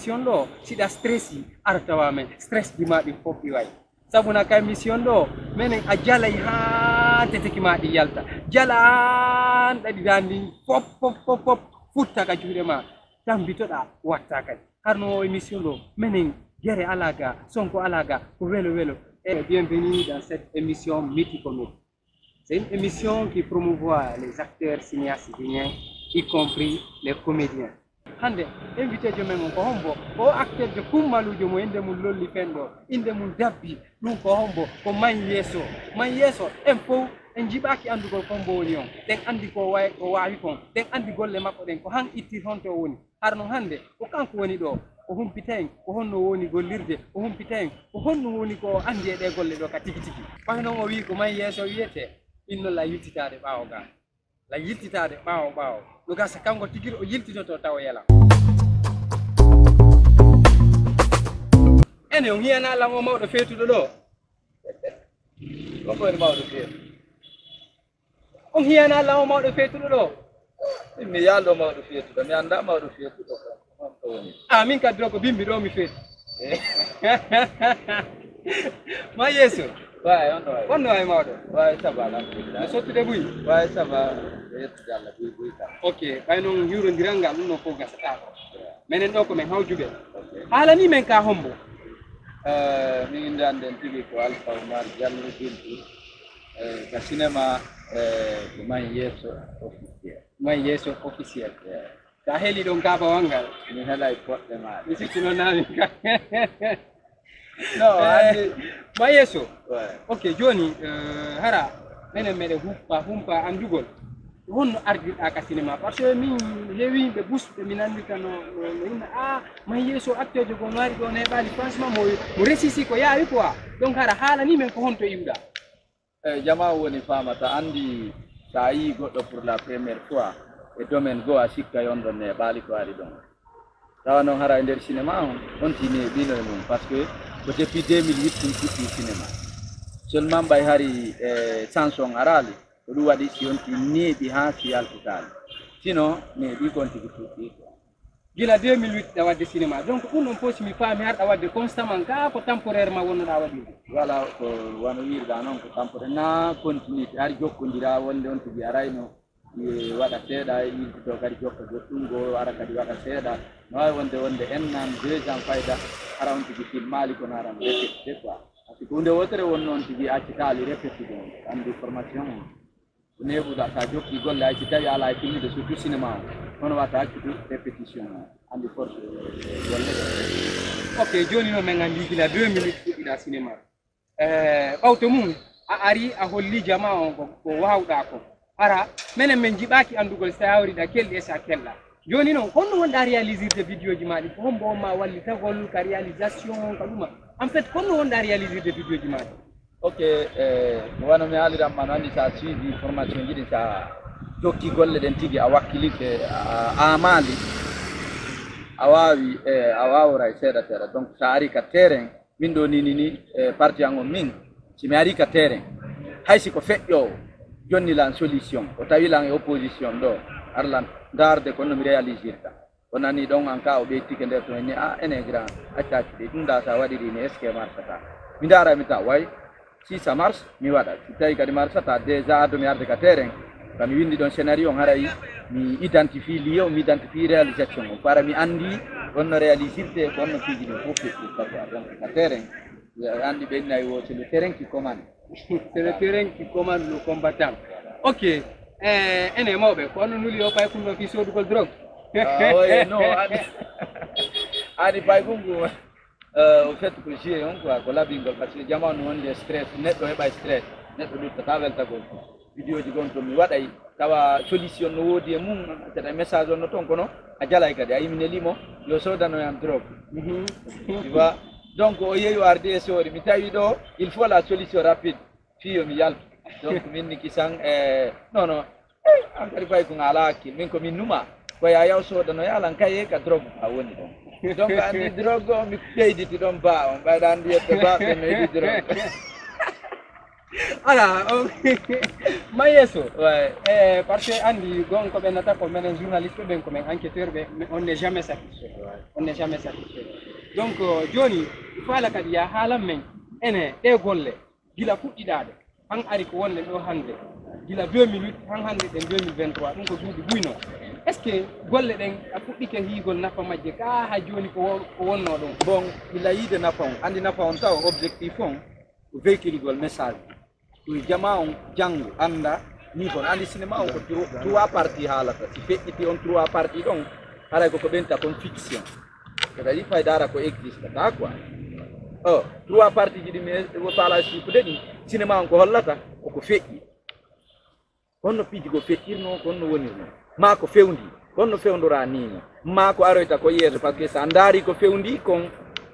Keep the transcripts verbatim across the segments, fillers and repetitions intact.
mission ɗo siɗa stressi artawa men stress ji maɗi fof ɗi wayi sabuna kay mission ɗo minen a jalay ha teteki maɗi yalta jalan ɗaɗi dandi fop fop fop fop futta ka juuɗe ma tambitoɗa watta kadi harno émission ɗo minen guere alaga sonko alaga ko welo welo. Et bienvenue dans cette émission Mythicomédie. C'est une émission qui promouvoit les acteurs cinéastes guinéens, y compris les comédiens. Hande invité jomen on ko hombo o acteur de kummalujo mo inde mum lolli fendo inde mum dabbi ɗum ko hombo ko man yeeso man yeeso en fof en jibaki andugol kombo woni on den andi ko way ko wawi kon den andi golle makko den ko han itti honto woni harno hande ko kanko woni ɗo ko humpitaen ko honno woni gollirde ko humpitaen ko honno woni ko andi e ɗe golle ɗo ka tigi tigi ɓay noon o wi ko man yeeso wiyete inno la yittitade ɓaawo ga la yittitade ɓaawo ɓaawo ɗo gasa kanko tigiri o yiltinoto taw yela ene on hiyana lamo mawɗo feetuɗo ɗo ko ɓoyni mawɗo feetu on hiyana lamo mawɗo feetuɗo ɗo mi yalɗo mawɗo feetuɗo mi anda mawɗo feetuɗo on to woni a min kadi ɗo ko bimbi ɗo mi feetu ma yeeso way on ɗo way wonno way mawɗo way saba alhamdulillah no sottude ɓuyi way saba yettude Allah ɓuyi ɓuyi kam ok ɓay noon hiwrodiral ngal ɗum ɗo fof gasata ko minen ɗo komin hawjuɓe haala ni men ka hombo min innde tigi ko Alpha Oumar Diallo Bintou ka cinéma ko man yeeso officiel man yeeso officiel sa heeli ɗon kabawal ngal mi heelay poɗɗe maɗa mi sikki noon nami ka no andi ma yeeso ouais ok joni hara menen meɗe humpa humpa andugol wonno ardirɗa ka cinéma par ce que min heewi yimɓe busɓe min andi ka no no yimɓe a ma yeeso acteur jo gon wari ɗon heɓali franchement mo mo réussi ko yaawi quoi donc hara haala ni men ko honto iwɗa eyyi jama woni famata andi sa yi goɗɗo pour la première fois e domaine goo a sikka yon ɗon e ɓaali ko ari ɗon tawa noon hara e nder cinéma on on tini e ɓino e mum par ce que ko depuis deux mille huit ɗum fuɗɗi cinéma seulement ɓay hari e chanson arali ko ɗum waɗi si yonti neeɓi ha si yaltitali sinon neeɓi kon tigi fuɗɗi gila deux mille huit ɗa wadde cinéma donc ɗum ɗon fof simi faami harɗa wadde constamment ka ko temporairement wonnoɗa waɗirde voilà ko wano wiirɗa noon ko temporaire na continuité har jokkodira wonde on tigi arayno waɗa seeɗa yiltito kadi jokka goɗɗum go ara kadi waɗa seeɗa no wawi wonde wonde ennan deux ans fayda ara on tigi filmali kono aran répété quoi par ce que hunde wotere wonno on tigi accitali répétude on andi formation on ko neɓuɗa sa jokki golle hay si tawi ala e filmide surtout cinéma o hono watta accude répétition o andi force golle ok joni noon min andi gila deux minutes fuɗɗiɗa cinéma ɓawto mum a ari a holli jama on ko wawɗa ko ara menen min jiɓaki andugol sa yawriɗa kelɗi e sa kella joni noon honno wonɗa réalisirde vidéo ji maɗi ko hombo on ma wallitagol ka réalisation ka ɗuma en fait honno wonɗa réalisirde vidéo ji maɗi ok wano mi haaliranma no andi sa suivi formation jiɗi sa jokki golle ɗen tigi a wakkilike a maali a wawi e a wawra e seeɗa seeɗa donc sa ari ka terrain min ɗo nini ni parti an on min simi ari ka terrain haysi ko feƴƴowo jonnilan solution o tawilan e opposition ɗo arlan darde kono mi réalisirta o nani ɗon an ka o ɓeytike nder to ni a ene grand accaki ɗe ɗum da sa waɗiri ni est ce que marchata mi dara mi ta way si ça marche mi waɗa si tawi kadi marchata déjà domi arde ka terrain kami windi ɗon scénario on haray mi identifie lieu mi identifie réalisation o para mi andi wonno réalisirte wonno fiji ɗum fof feƴƴi savoir donc ka terrain andi ɓennayi wo c'est le terrain qui commande c'est le terrain qui commande le combattant ok ene mawɓe ko onno nuli o pay kunno fi sodugol drogue oye non ani ani pay gungu au fait ko jie on quoi ko labingol par ce que jamanu wonde stress neɗɗo heɓa stress neɗɗo ɗuttata weltagol vidéo ji gon to mi waɗay tawa solution no woodi e mum saɗa message on no toon kono a jalay kadi a yiminelimo yo sodanoyam drogue tu vois donc o yeeyi o ardi e soori mi tawi ɗo il faut la solution rapide fiyo mi yaltu donc min ni kisan e non non an kadi fay ko ala hakkil min komin numa koye a yaw sodano yalan kaye ka drogue ha woni ɗon donc andi drogue o mi ɓeyditi ɗon ba on ɓayɗa andi yette ba ɓe meydi drogue ala ma yeso Ouais. eh parce que andi gon ko ben nata ko men journaliste ben ko men enquêteur be on n'est jamais satisfait on n'est jamais satisfait donc euh, joni fala kadi ya halam men ene e golle gila fuddidade han ari ko wonde do hande gila deux mille huit han hande den deux mille vingt-trois dum ko duubi buyno est ce que golle den a fuddike higol nafa majje ka ha joni ko ko wonno dum Bon, il a yide nafa on andi nafa on taw objectif on véhicule gol message pour jama on jangu anda ni bon andi cinéma on ko tro- trois parties halata si fetti on trois parties donc ala ko ko benta kon fiction c'est-à-dire fay dara ko existe ta quoi oh trois parties jidi me wo pala si ko dedi cinéma on ko hollata ko ko fetti honno piji go fettirno honno wonirno ma ko fewndi honno fewndora ni ma ko aroyta ko yeso parce que sa ndari ko fewndi kon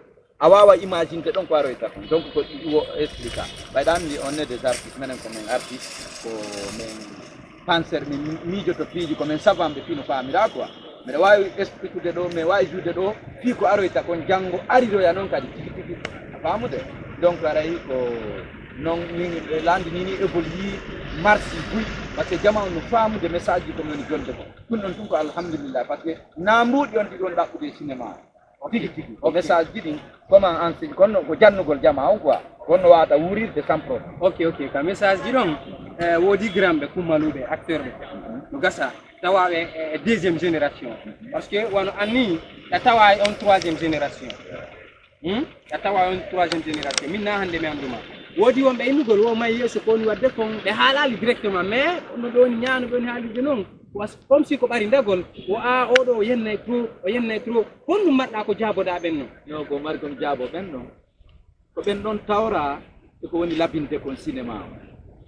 a wawa imagine te ɗon ko aroyta kon donc ko wo explica ɓayɗanmi on est des artistes menen ko men artiste ko men penseur min miijoto piiji ko men savamɓe fino famira quoi mbiɗa wawi expliquede ɗo mi wawi juude ɗo fi ko aroyta kon janggo ariroya noon kadi tigi tigi a famude donc arayi ko non min landi nini évolue marsi buy par ce que jama no famude message ji ko min jonde ko ɗum ɗon tum ko alhamdulillah par ce que nambuɗi on ɗi ɗon ɗaɓɓude cinéma tigi tigi o message ji ɗin comment enseigne konno ko jannugol jama on quoi konno wawata wurirde sans problème. ok ok ka message ji ɗon eh, woodi gramɓe kummaluɓe acteur ɓe no gasa tawaɓe e deuxiéme génération parce que wono anni ɗa tawa on troisiéme génération hmm? ɗa tawa on troisiéme génération min na hande mi anduma woodi wonɓe innugol wo may yeeso ko woni wadde kon ɓe haalali directement mais no ɗoni ñaano ɗoni haalirde noon comme si ko ɓari ndegol o a oɗo o yennay trop o yennay trop honɗum mbaɗɗa ko jaaboɗa ɓen noon yo ko mari kon jaabo ɓen ɗon ko ɓen ɗon tawra eko woni labinde kon cinéma o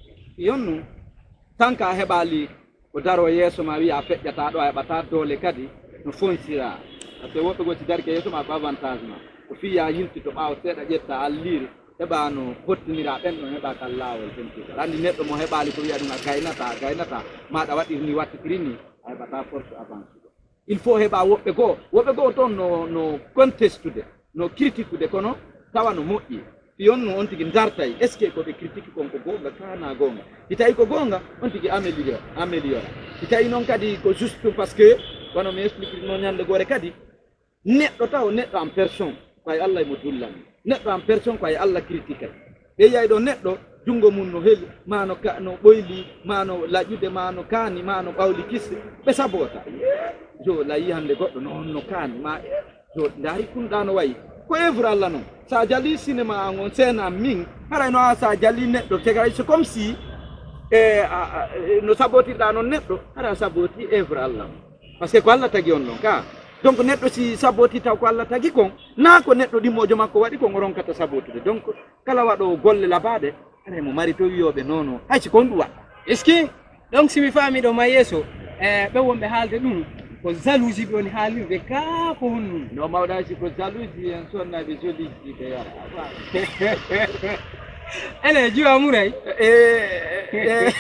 yonnu tant que a heɓali ko daro yeeso ma wiya a feƴƴata ɗo a heɓata doole kadi no fonsira par ce que woɓɓe goti darke yeeso ma ko avantage ma ko fiya yilti to ɓaawa seeɗa ƴetta allire heɓa no fottinira ɓen ɗon heɓa kal laawol fentugal andi neɗɗo mo heɓali ko wiya ɗum a gaynata a gaynata maɗa waɗir ni wattitiri ni a heɓata force avance il faut heɓa woɓɓe goo woɓɓe goo toon no no contestude no critiqueude kono tawa no moƴƴi fiyonno on tigi dartay est ce que koɓe critique kon ko gonga kana gonga si tawi ko gonga on tigi améliore améliore si tawi noon kadi ko juste par ce que wono mi explique no ñande gore kadi neɗɗo taw neɗɗo en personne koye allah mo dullani neɗɗo en personne koye allah critique ɓe yiyay ɗo neɗɗo junngo mum no heeli ma no no ɓoyli ma no laƴude ma no kaani ma no ɓawli kisse ɓe sabota jo layi hannde goɗɗo noon no kaani ma jo ndaari kumɗa no wayi ko œuvre allah noon sa jali cinéma an on scène an min haray no a sa jali neɗɗo tegay c'est comme si e no sabotirɗa noon neɗɗo hara saboti œuvre allah par ce que ko allah tagi on ɗon ka donc neɗɗo si saboti taw ko allah tagi kon na ko neɗɗo ɗimmojo makko waɗi kon o ronkata sabotude donc kala waɗo golle labaɗe aɗa mo mari to wiyoɓe nono haysi kon ɗum waɗa est ce que donc simi faami ɗo ma yeeso e ɓe wonɓe haalde ɗum ko jalousie ɓe woni haalirde ka ko honnu no mawɗa si ko jalousie en sonnaɓe joliji ɓe yara ene jiwa muray e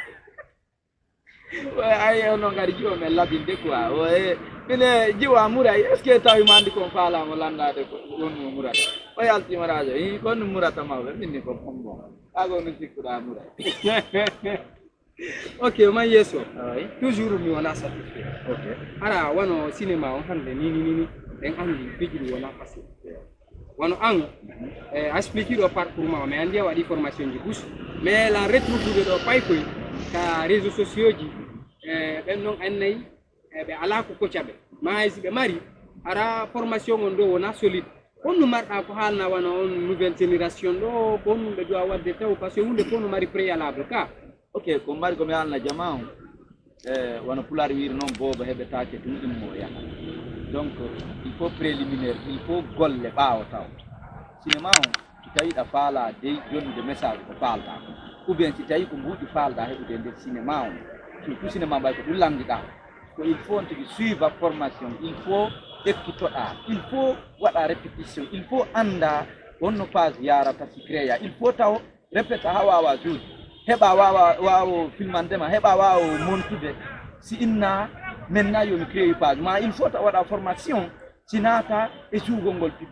ay ono ngari jiwa men labinde quoi oye mine jiwa muray est ce que tawi mandi kon faalamo landade ko wonno murata o yaltima radio i konno murata mawɓe minni ko pombo kago no sikkuɗa muray ok man yeeso toujours mi wona satisfait ok ara wono cinéma on hande nini nini ɗen andi fijiri wona facile wono an a expliqué ɗo parcours ma mais andi a waɗi formation ji bus mais la retrouve ɗo pay koy ka réseaux sociaux ji ɓen noon annayi ɓe ala ko koccaɓe ma haysi ɓe mari ara formation on ɗo wona solide honno marɗa ko haalna wana on nouvelle génération ɗo ko honno ɓe dowa wadde taw par ce que hunde fof no mari préalable ka ok ko mari komi haalna jama on e wono pulaar wiiri noon booba heɓetake ɗum ɗimmo yaha donc il faut préliminaire il faut golle ɓaawo taw cinéma on so tawi ɗa faala dey jonnude message ko faalɗa ou bien si tawi ko mbuuɗi faalɗa heɓude nder cinéma on surtout cinéma mbay ko ɗum landiɗa ko il faut on tigi suiva formation il faut ekkitoɗa il faut waɗa répétition il faut anda wonno page yarata si créa il faut taw répéta ha wawa juude heɓa wawa wawo filmandema heɓa wawo montude si inna maintenant yomi créé page ma il faut taw waɗa formation si naata e juugol ngol publia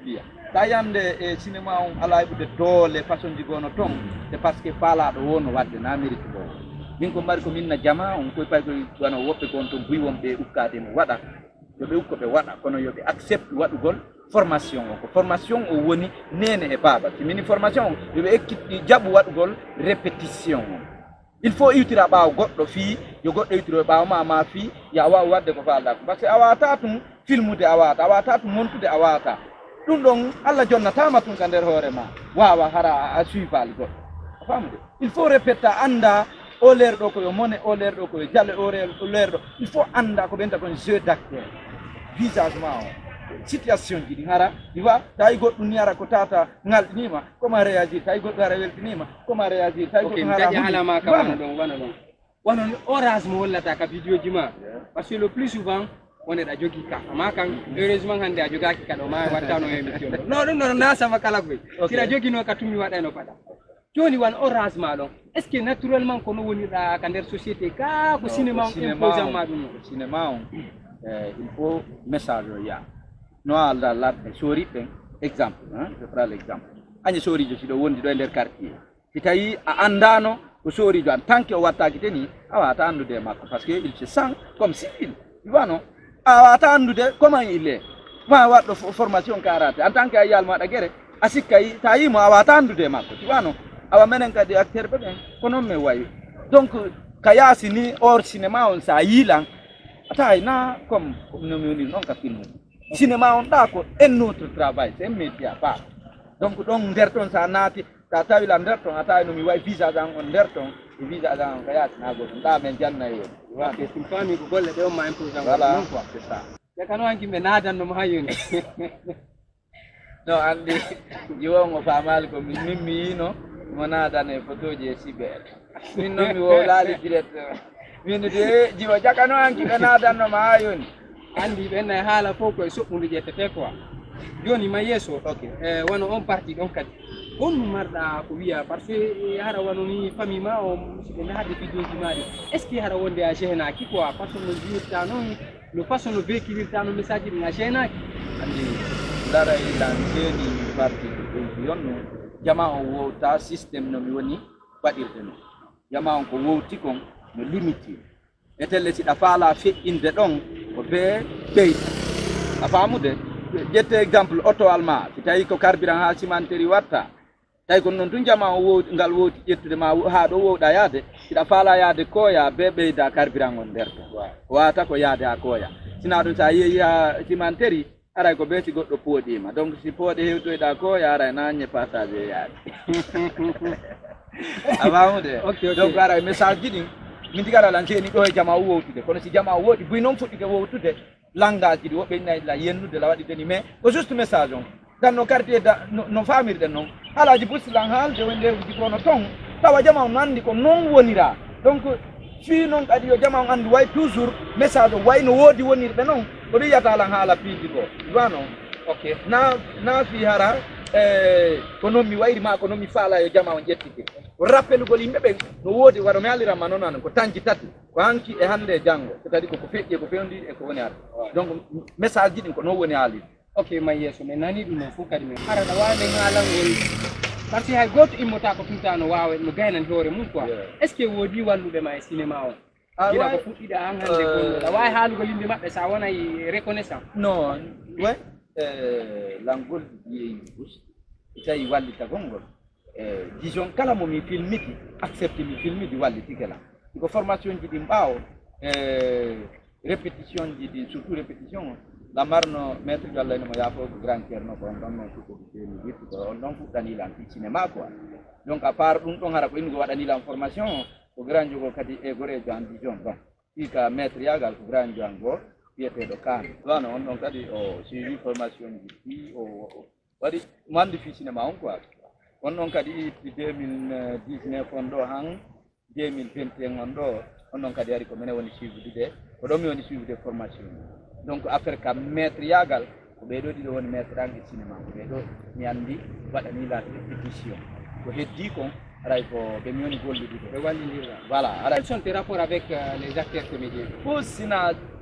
ta yande e cinéma on ala ibude doole façon ji gono ton c'est parce que faalaɗo wono wadde na mérite bo min ko mari ko min na jama on koye pay koye wano woɓɓe gon ton buy wonɓe ukkade mo waɗa yoɓe ukko ɓe waɗa kono yoɓe accepte waɗugol formation o ko formation o woni nene e baaba timini formation o yoɓe ekkitɗi jaɓu waɗugol répétition o il faut iwtira ɓaawo goɗɗo fii yo goɗɗo iwtiro e ɓaawo ma ma fii yo a waw wadde ko falɗa ko par ce que a wawata tum filmude a wawata a wawata tum montude a wawata ɗum ɗon Allah jonnatama tum ka nder hoore ma wawa hara a suivali goɗɗo a famude il faut répéta anda o leer ɗo koyo mone o leer ɗo koyo jalle o leer ɗo il faut anda ko ɓenta kon jeu d'acteur visage ma o situation ji ɗi hara ɗi wa tawi goɗɗum ni ara ko tata ngalɗinima comment réagir tawi goɗɗo ara weltinima comment réagir tawi goɗɗum daƴi haalama ka wana ɗon wana ɗon wana orage mo hollata ka vidéo ji ma par ce que le plus souvent woneɗa jogui ka ama kan heureusement hande a jogaki ka ɗo ma wattano émission non ɗum ɗon nasama kala koye sira joguino ka tumi waɗano paɗa joni wan orage ma ɗon est ce que naturellement kono woniɗa ka nder société ka ko cinéma on imposant ma ɗum no cinéma on il faut message o yaa no Allah ladde soriɓe exemple je prends l'exemple aña sorijo siɗo wondi ɗo e nder quartier si tawi a andano ko sorijo en tant que o wattaki te ni a wawata andude e makko par ce que il se sent comme civil tu vois non a wawata andude comment il est ma waɗɗo formation karate en tant que a yiyal maɗa guere a sikka ta yimo a wawata andude e makko tu vois non awa menen kadi acteur ɓe ɓen ko noon min wayi donc ka yaasi ni hors cinéma on sa yiilan atay na comme comme nomi woni noon ka film cinéma on ɗa ko un autre travail c'est un métier à part donc ɗon nder ton sa naati sa tawi la nder ton a tawi nomi wayi visage an on nder ton e visage an on ka yaasinago ɗum ɗa men jannayi on ok sim fami ko golle ɗe on ma imposant voilà non quoi c'est ça yakano hanki ɓe nadannomo ha yoni non andi jiwon o famali ko min min mi yino mo nadan e photo ji e cyber min noon mi wow laali direct min de jiwa jakano hanki ɓe nadannoma ha yoni andi ɓenna e haala fof koye soɓɓude ƴettete quoi joni ma yeeso ok e wono on parti ɗon kadi on mi marɗa ko wiya par ce que hara wano ni famille ma o siɓe nahde vidéo ji maɗi est ce que hara wonde a gênaki quoi façon no jiirta noon no façon no véhiculirta no message ɗin a gênaki andi laray lan jeeni parti ɗo yonno jama on wowta systéme nomi woni waɗirde no jama on ko wowti kon no limiti e telle siɗa faala feƴƴinde ɗon ko be ɓeyta a faamude ƴette exemple auto alma si tawi ko carburant ha cimenterie watta tawi ko noon tun jama o wowti ngal wowti ƴettude ma ha ɗo wowɗa yaade siɗa faala yaade kooya be ɓeyda carburant on nder to wawata ko yaade ha kooya sina ɗum sa yeehi ha cimenterie aray ko ɓeeti goɗɗo pooɗima donc si pooɗe hewtoyɗa kooya aray nañe passage e yaade a faamude donc aray message ji ɗin min tigara lan jeeni ɗo e jama o wowtude kono si jama o woodi buy noon fuɗɗike wowtude langage ji ɗi woɓɓe nayi la yennude la waɗi deni mais ko juste message on dan no quartier da no famirɗen noon haalaji bussilan haalde woni nder jikono ton tawa jama on anndi ko noon wonira donc fii noon kadi yo jama on anndi way toujours message o way no woodi wonirɓe noon ko ɗum yiyata lan haala piiji ko wa noon ok na na fii hara e ko noon mi wayri ma ko noon mi faala yo jama on ƴettike ko rappelugol yimɓe ɓen no woodi waɗo mi haalirama noon an ko tanji tati ko hanki e hannde e janngo so kadi koko feƴƴi e ko fewndi e ko woni arde donc message ji ɗin ko noon woni haalide ok ma yeeso mi nani ɗum noon fof kadi min hara no wawi men haalangol par ce que hay goto immota ko tumta no wawa no gaynani hoore mum quoi est ce que woodi walluɓe ma e cinéma o gila ko fuɗɗiɗa han hannde gonɗo aɗa wawi haalugol yimɓe maɓɓe sa wonay reconnaissant non way langol yeeyi bus tawi wallita gongol disons kala momi filmiti accepte mi filmidi wallitike la ko formation ji ɗi ɓaawo répétition ji ɗi surtout répétition la marno maître gallayno mo yaafo ko grand ceerno ko on ɗon noon fuɗɗode seeni wirti ko on ɗon fuɗɗanilan fi cinéma quoi donc à part ɗum ɗon hara ko innugo waɗanilan formation ko grand jogo kadi e gorejo en dijon bon fi ka maître yagal ko grand jo an goo wiyeteɗo kane wano on ɗon kadi o suivi formation ji fi o waɗi mo anndi fi cinéma on quoi on ɗon kadi itti deux mille dix-neuf on ɗo han deux mille vingt et un on ɗo on ɗon kadi ari ko minen woni suividude ko ɗon mi woni suividude formation donc affaire ka maître yagal ko ɓeɗo ɗiɗo woni maître an e cinéma ko ɓeɗo mi anndi waɗani la répétition ko heddi kon aray ko ɓe mi woni golluɗude ɓe wallidirra voilà quels sont tes rapports avec euh, les acteurs comédiens fof sina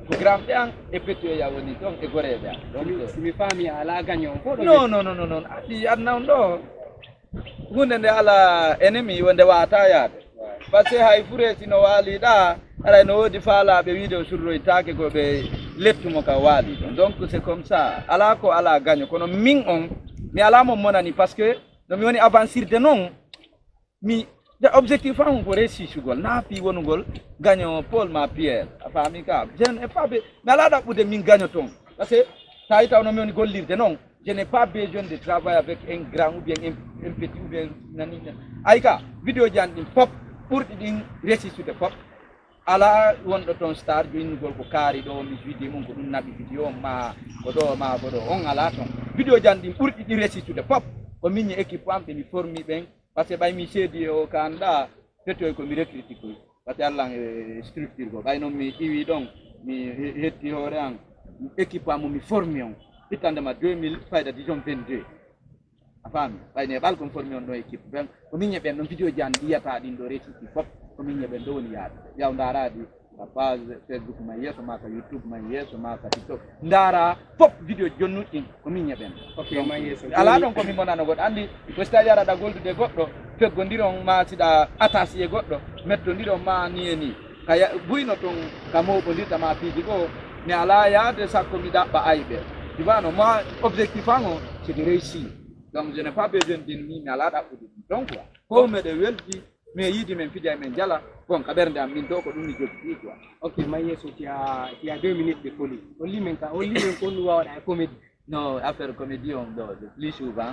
ko gram ɗan e pettoya woni ton e goreɓe an donc simi faami ala gagnon ko non non non non adi adna on ɗo hunde nde ala ennemi wonde wata yaade par ce que hay fure sino waali ɗa aray no woodi faalaɓe wiide o surroytake koɓe lettumo ka waali ɗon donc c'est comme ça ala ko ala gagno kono min on mi ala mo monani par ce que no mi woni avancirde noon mi de objectif an ko réussisugol naafi wonugol gagno Paul ma Pierre a faami ka je n'ai pas mi ala ɗaɓɓude min gagno toon par ce que tawi taw no mi woni gollirde noon je n'ai pas besoin de travailler avec un grand ou bien un petit ou bien nani ay ka vidéo ji an ɗin pop ɓurɗi ɗin réussisude pop ala wonɗo toon star joyinugol ko kaari ɗo mi vidéo mum ko ɗum naɓi vidéo ma ko ɗo ma ko ɗo on ala toon vidéo jan ɗin ɓurɗi ɗi réussitude pop ko min e équipe am ɓe mi formi ɓen par ce que ɓay mi seedi o kanɗa fettoy ko mi recruti koy par ce que allah e structure ko ɓay noon mi iwi ɗon mi hetti hoore an équipe am mi formi on ittandema deux mille fayda disons vingt-deux a faami ɓayne ɓal kon formi on ɗon équipe ɓen ko min ɓen ɗon vidéo ji an ɗiyata ɗin ɗo réussiti fop ko min ɓen ɗo woni yaade yaw daradi ka page Facebook ma yeeso ma ka YouTube ma yeeso ma ka TikTok ndara fop vidéo jonnuɗɗin ko min ɓen ok ma yeeso ala ɗon komi monano goɗɗo andi ko so tawi araɗa goldude goɗɗo feggodiron ma siɗa attache e goɗɗo mettodiron ma ni e ni kaya buyno toon ka mawɓodirta ma piiji goo mi ala yaade sakko mi ɗaɓɓa ayɓe tu vois no moi objectif an o c'est de réussir donc je n'ai pas besoin de ni mi ala ɗaɓɓude ɗum donc quoi ko meɗe welti mais yiidi men fija men jala bon ka ɓernde am min to ko ɗum ni jogii quoi ok ma yeeso ti a ti a deux minutes de folie holli men ka holli men ko ɗum wawaɗa e comédie non affaire comédie on ɗo le plus souvent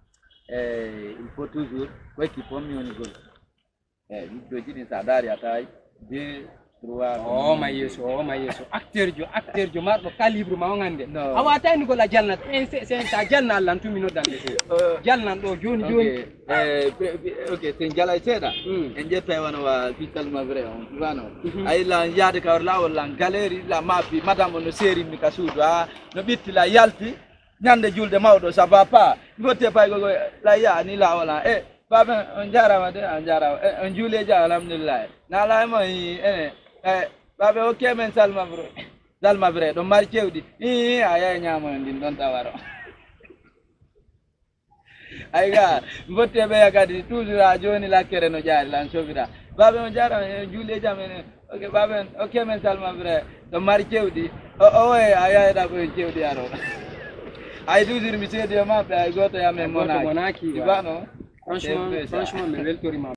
eh, il faut toujours ko équipe on mi woni gol eyi vidéoji ɗin sa daari a tawi deux trois o ma yeeso o ma yeeso acteur jo acteur jo marɗo calibre ma o gande Non. a watani gol a jalnat e sa jalna allah tumi noddande Euh, jalnan ɗo joni joni ok eh, pre- pre- ok sen jalay seeɗa Mm. en ƴetta wono wa fitalma vrai on tubano Mhm. ayi la yaade kawar lawol lan galéri la maafi madame o no seerinmi ka suudu a no ɓitti la yalti ñande julde mawɗo ça va pas gotte pay gogo la ya ni lawol an e baben on jarama de on jarama e on juuleji alhamdulillah na laymo ene e baɓe hokke men salma vrai salma vrai ɗon mari cewɗi i a yaye ñamoyo ndin ɗon tawaro ay ga mbotte ɓe kadi toujours ha joni lakkere no jaari lan sobira baɓe on jarama e juuleji amen ok baɓe ok men salma vrai ɗon mari cewɗi o oye a yayeɗa koyen cewɗi aro ay toujours mi seedi e maɓɓe ay goto yamen Goto monaki monaki, tu ouais. vois non franchement C'est un peu ça. franchement mi weltorima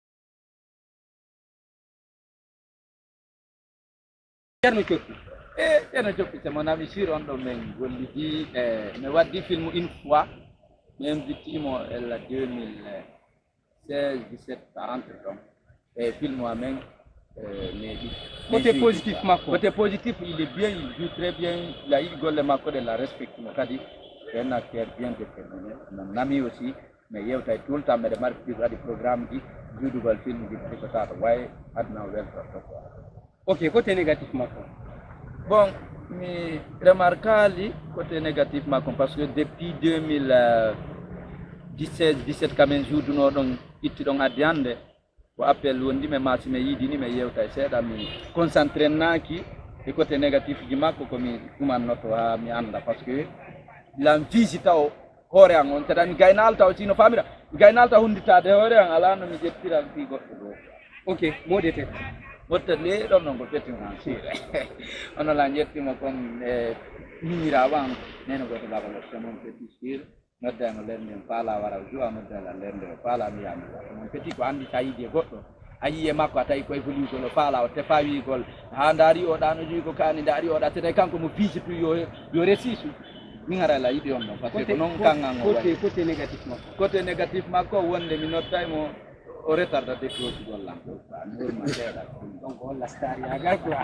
ceerno cokki e eno joppi c'est mon ami sur on ɗo men gollidi e mi waddi film une fois mi invitimo el deux mille seize dix-sept quarante donc e film o amen meeɗi côté positif makko côté positif il est bien il joue très bien il a yiɗi golle makko de la respectimo kadi c'est un acteur bien déterminé mon ami aussi mais yewtay tout le temps mbeɗe mari plus waɗi programme ji juudugol film ji ɗi ko tata way aduna o weltorto quoi ok côté négatif makko bon mi remarquali côté négatif makko parce que depuis deux mille dix-sept dix-sept kamen juuduno ɗon itti ɗon addi hannde ko appel wondimi ma si mi yiidini mi yewta e seeɗa mi concentré naaki e côté négatif ji makko komi ɗumannoto ha mi annda par ce que lan fiisi taw hoore an on saɗa mi gaynal taw sino famira mi gaynal taw hunnditade hoore an ala no mi ƴettiran fi goɗɗo ɗo ok moɗete motta le ɗon noon ko pettima sire ono la ƴettima comme e miñira wan nene goto babalo semon petit sir noddano lernde en faala wara jowa noddala lernde o faala mi yami mon petit ko andi sa yiide goɗɗo a yii e makko a tawi koye foligol o faala o tefa wigol ha daari oɗa no jogi ko kani daari oɗa so tawi kanko mo fiisitu yo yo resisu min ara la yiɗi on noon par ce que ko noon kangan o côté côté négatif makko côté négatif makko wonde mi nottaymo o retardade closugol lan ɗo mi horma seeɗa donc holla star yagar quoi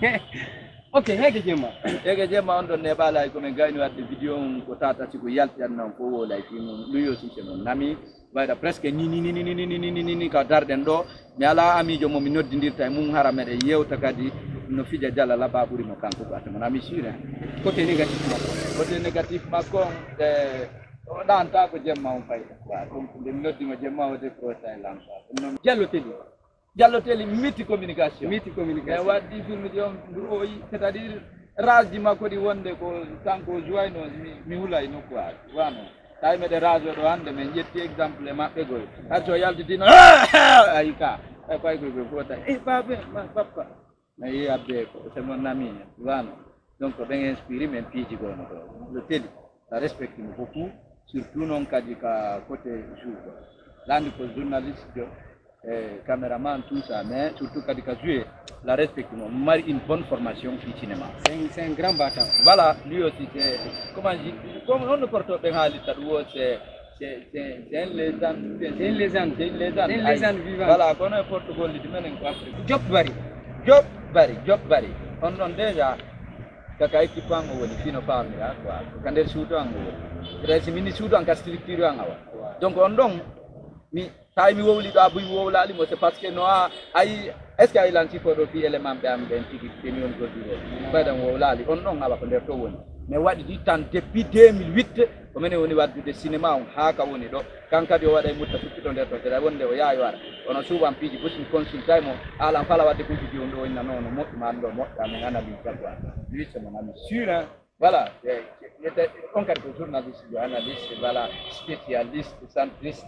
ok heege jemma ege jemma on ɗon neɓalay komin gayni wadde vidéo on ko tata siko yalti annan fo wolay timo luyo sise noon nami wayɗa presque ni ni ni ni ni ni ni ni ni ka darɗen ɗo mi ala amijo mo mi noddidirta e mum hara meɗe yewta kadi no fija jalla laba ɓuurimo kanko ko atama nami sure côté négatif makko côté négatif makko e o ɗanta ko jemma on fayda quoi donc nde mi noddimo jemma o décrocha e lanka ɗum noon diallo teli Diallo Teli miti communication miti communication e waddi film di on o c'est-à-dire raji makko di wonde ko tanko joino mi hulay no quoi wano tay mede rajo do hande men jetti exemple mabbe goy accio yaldidino ay ka ay pay goy fota e babe ma papa ma yi abbe ko c'est mon ami wano donc ben inspiré men piji gono do le Teli la respecte beaucoup surtout non kadi ka côté jour landi ko journaliste eh, caméraman, tout ça, mais surtout quand il a joué, la respectement, mari une bonne formation au cinéma. C'est un, un grand battant. Voilà, lui aussi, c'est, comment je dis, comme on ne porte pas bien c'est c'est une légende, c'est une légende, c'est une légende, une légende vivante. Voilà, qu'on a Portugal, il dit, mais on Job Barry. Job Barry, Job Barry. On a déjà, kaka équipe en haut, il finit par là, quoi. Quand il shoot en haut, il reste mini shoot en castructure en haut. Donc on donne, mi tay mi wowli do abuy wowlali mo c'est parce que no ay est ce que ay lanti ko do fi élément be am ben tigi te mi on ko dire badam wowlali on non ngaba ko der to woni mais wadi di tan depuis deux mille huit ko mene woni waddu de cinéma on haaka woni do kanka do wada mutta futti to der to der wonde o yaayo wara ono suban piji busmi consultai mo ala fala wadde ko fiji on do inna non mo man do mo am ngana bi sabwa lui c'est mon ami sûr hein voilà il était on cadre journaliste analyste voilà spécialiste centriste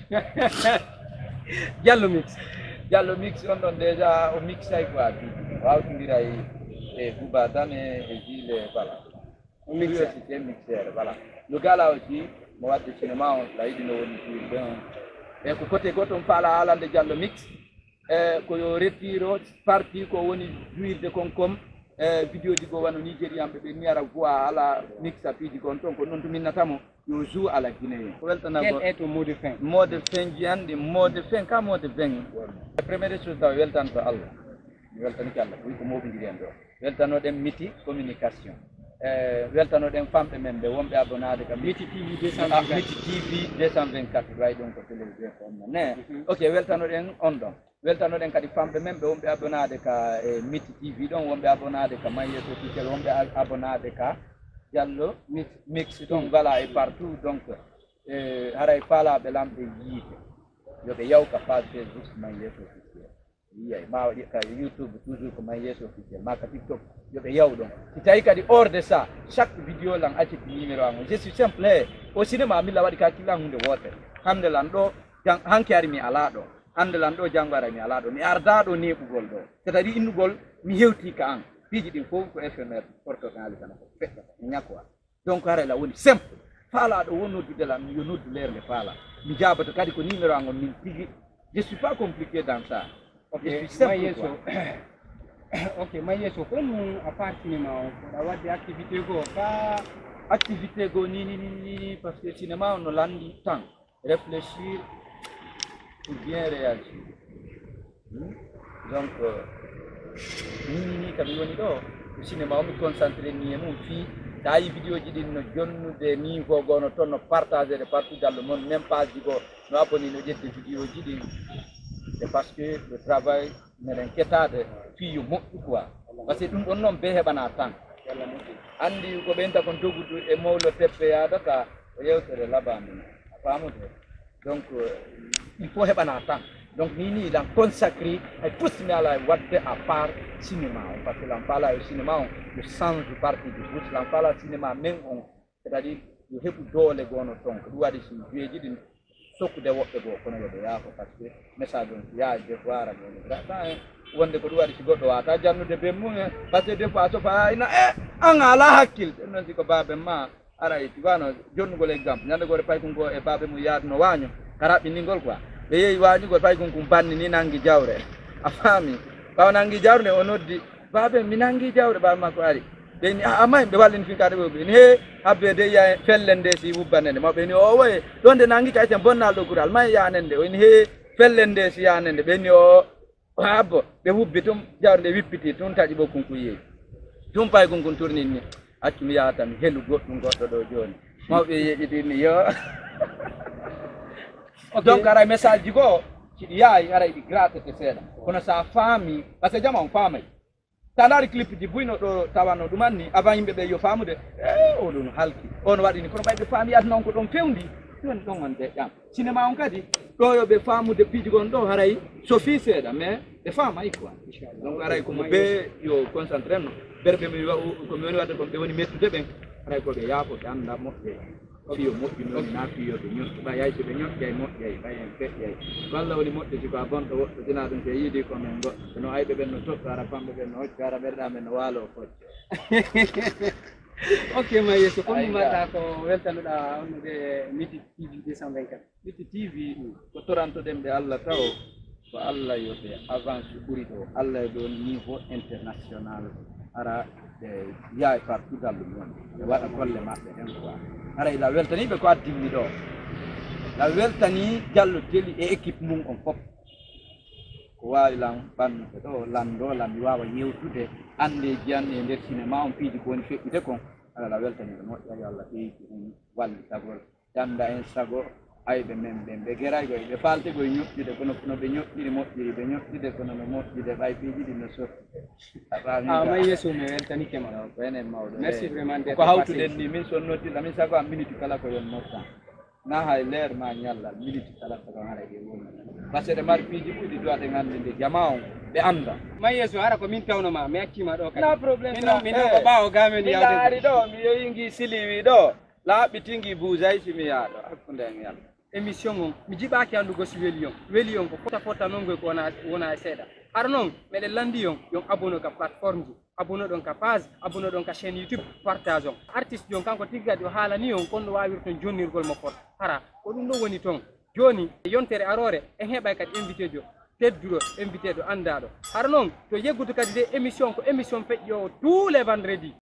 Diallo Mix. Diallo Mix on donne déjà au mix ay quoi waaw ndira yi et Bouba Dane et Gilles voilà au mixeur c'était mixeur voilà le gars là aussi moi de cinéma on l'a dit no woni bien et ko côté goto on parle ala de Diallo Mix e ko yo retiro parti ko woni juirde konkom e vidéo di go wano Nigeria be be miara voix ala mix apidi kon ton ko non to minnatamo yo joue à la Guinée. Quel est ton mot de fin? Mot de fin jiandi mot de fin ka mot de fin la première chose taw weltan to Allah weltan ki Allah ko mo bindi en do weltano dem miti communication eh weltano dem fambe men be wombe abonade ka miti T V deux cent vingt-quatre miti T V deux cent vingt-quatre way donc ko télévision ko ne OK weltano den on don weltano den kadi fambe men be wombe abonade ka eh, miti T V don wombe abonade ka mayeto officiel wombe abonade ka Diallo mix mix donc voilà et partout donc euh haray fala be lambe yite yo be yaw ka page Facebook mayeto officiel iya ma ka YouTube toujours ko mayeto officiel ma ka TikTok yo be yaw donc si tay kadi hors de ça chaque vidéo lang ati numéro am je suis simple au cinéma mi la wadi ka kila hunde wote hande lan do hanki ari mi ala do hande lan do jangwara mi ala do mi arda do nebugol do c'est à dire innugol mi hewti ka an piji din fof ko éphémère portogal tan ko fetta nyakwa donc ara la woni simple fala do wonodi de la yo noddu leer le fala mi jabato kadi ko numéro angon min tigi je suis pas compliqué dans ça OK mayeso OK mayeso ko mu a part cinéma on da wadde activité go ka activité go ni ni ni parce que cinéma on landi temps réfléchir pour bien réagir hmm? donc euh, ni ni kadi woni do cinéma o mi concentré ni e mum fi dai vidéo ji din no jonnude ni ko gono ton no partager de partout dans le monde même pas digo no aboni no jedde vidéo ji din c'est parce que le travail me l'inquiétade fi yo mo quoi parce que dum on non be hebana tan andi ko benta kon dogudu e mawlo teppe ya daka o yewtere labandi famude donc il faut hebana tan donc Nini il a consacré et tout ce à la wadde à part cinéma parce que l'empala au cinéma le sens du parti du bus l'empala cinéma même on c'est-à-dire le hebu dole gono ton ko wadi ci jeeji din sokku de wobbe go kono yobe ya ko parce que message on ya de voir go grata wonde ko wadi ci goddo wata jannude be mum parce que des fois so fa ina eh an ala hakkil non ci ko babe ma ara e tibano jonnugol exemple nyande gore pay ko go e babe mu yaadno waño karabi ningol quoi be yeyi wañu go pay kum banni ni nangi jawre a fami baw nangi jawre o noddi babe mi nangi jawre ba makko ari be ni amay be wallin fi kade be ni he habbe de ya fellende si wubbanende mabbe ni o way donde nangi kay tan bonnal do gural may yanende o ni he fellende si yanende be ni o habbo be wubbi tum jawre de wippiti tun taji bo kunku yeyi tum pay kunku turni ni accu mi yaata mi helu goddum goddo do joni mawbe yeji ni yo Okay. Donc ara message go ci yaay ara di gratte te seda kono sa fami parce que jama on famay tanari clip di buino do tawano dumanni avant yimbe be yo famude eh o don halki on wadi ni kono baybe fami ad non ko don fewndi ɗon ɗon on de ƴam cinéma on kadi ɗo yo ɓe faamude piiji gon ɗo haray sofi seeɗa mais ɓe faamay quoi donc haray komo ɓe yo concentré no berɓe mi komi woni wadde kon ɓe woni mettude ɓen haray koɓe yaafo ɓe annda moƴƴe fiyo moƴƴinoni na fiyo ɓe ñotti ɓa yay so ɓe ñoƴƴay moƴƴay ɓay en feƴƴay walla woni moƴƴe siko a bonɗo woɗɗo dina ɗum so yiidi komin goɗɗo no ayɓe ɓen no toɗɗo ara famɓe ɓen no hocco ara ɓerɗamen no waalo o focce ok ma yeeso comme mbaɗɗa ko weltanoɗa onnude Midi T V deux cent vingt-quatre Midi T V ko torantoɗen ɓe Allah taw ko Allah yo ɓe avance ɓuri ɗo Allah ɗo niveau international ara ɓe yaha partout dans le monde ɓe waɗa golle maɓɓe ɗen quoi haray la weltaniɓe ko addimmi ɗo la weltani Diallo Telli e équipe mum on fof ko wawi lan ɓannuɓe ɗo lando lan mi wawa yewtude andeji an e nder cinéma on piiji ko woni feƴƴude kon ala la weltaniɓe moƴƴa yo Allah ɓeydi on walli sagol ƴamda en sago ayɓe men ɓen ɓe geray koye ɓe falte koye ñoƴƴude kono no ɓe ñoƴƴiri moƴƴiri ɓe ñoƴƴude kono no moƴƴude ɓay piiji ɗi no sotti a ma yeeso mi weltanikema ko enen mawɗo merci vraiment ko hawtuɗen ni min sonnotirɗa min sago a minute kala ko yon moftan na hay leer ma ñalla minute kala ko haray ɗe woni par ce que ɗe mari piiji ɓuuɗi duwa ɗe ngannde nde jama on ɓe annda ma yeeso hara ko min pewnoma mi accima ɗo kadi na probléme min ɗo ko ɓaawo gamen mi laari ɗo mi yoyingi siliwi ɗo laaɓitingi bousay simi yaaɗo hakkunde en yalla émission on mi jiɓaki andugo si weeli on weeli on ko fota fota noon goy ko wona wona seeɗa ara noon meɗen landi on yon abonné ka plateforme ji abonné ɗon ka page abonné ɗon ka chaîne YouTube partage on artiste jon kanko tiggadi o haalani on kon no wawir ton jonnirgol mo pot hara ko ɗum ɗo woni toon joni yontere arore en heɓay kadi invité jo tedduɗo invité ɗo andaɗo hara noon to yeggude kadi de émission ko émission feƴƴo tous les vendredis